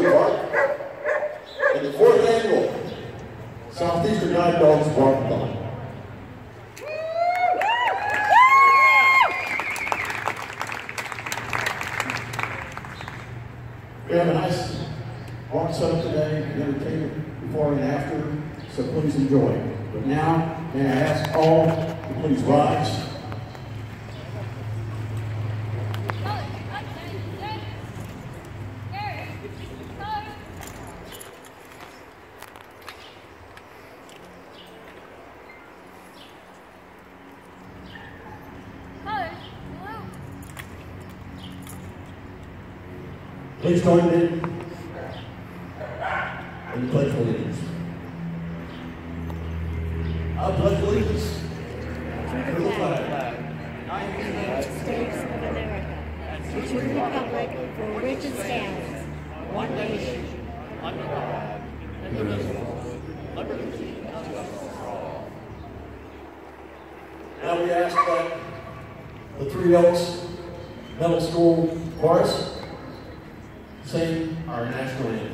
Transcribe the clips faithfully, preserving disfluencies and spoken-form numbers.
Park and the fourth annual Southeastern Guide Dogs Barkathon. We have a nice walk setup today, and entertainment before and after, so please enjoy. But now, may I ask all to please rise. Please join me in the Pledge of Allegiance. I pledge allegiance to the flag of the United States of America, and to the republic for which it stands, one nation, under God, indivisible, with liberty and justice for all. Now we ask that the Three Oaks Middle School Chorus sing our national anthem.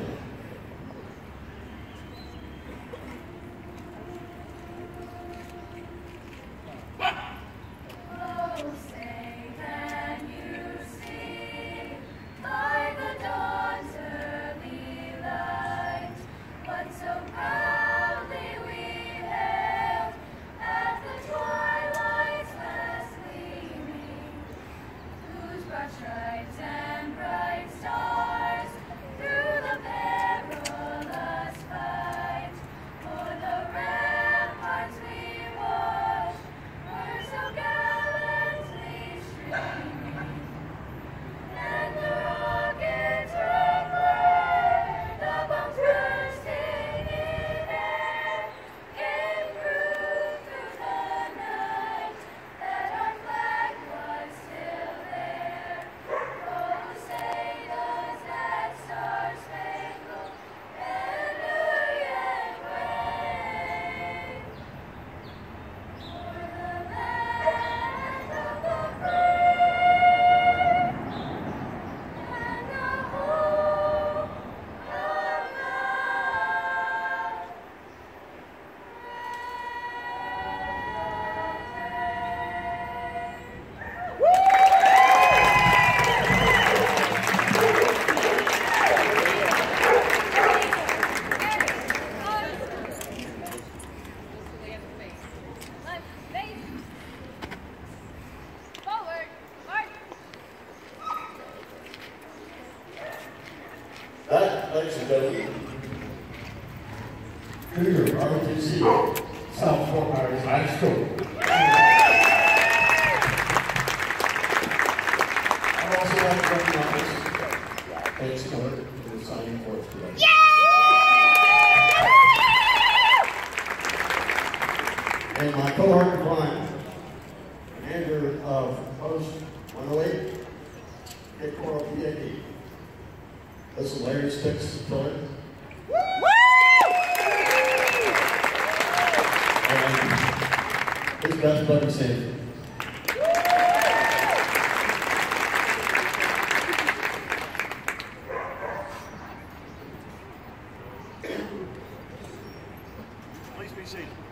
That, ladies and gentlemen, Junior R T C South Fort Myers High School. I'd also like to recognize Paige Miller, who is signing for us today. Yeah! And my cohort Brian, commander of Post one oh eight, Cape Coral P A D. This is Larry Sticks to fill in. And his best buddy Sandy. Please be seated.